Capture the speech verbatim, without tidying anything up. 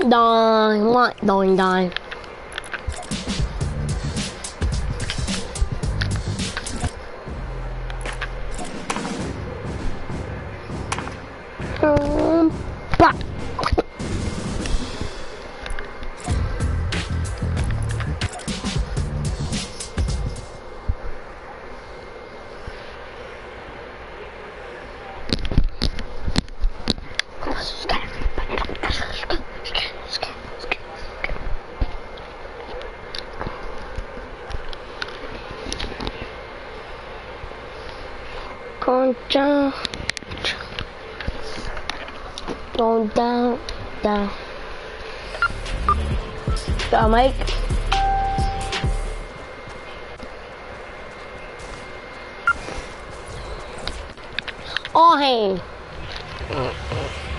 Die, what? Dying, die. Um, bah. Go down, go down, down. Go, Mike. Oh, hey.